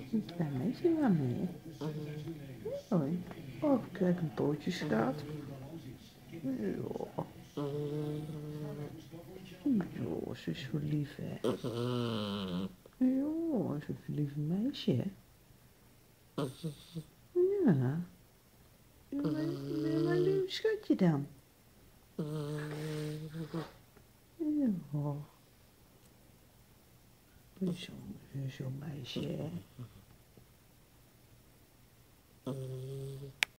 Een klein meisje waarmee. Hoi. Oh, kijk, een pootje staat. Ja. Jo, ze is zo lief, hè. Jo, ze is een lief meisje, hè. Ja. Ja, maar lief schatje dan. Ja. Zo'n meisje, hè.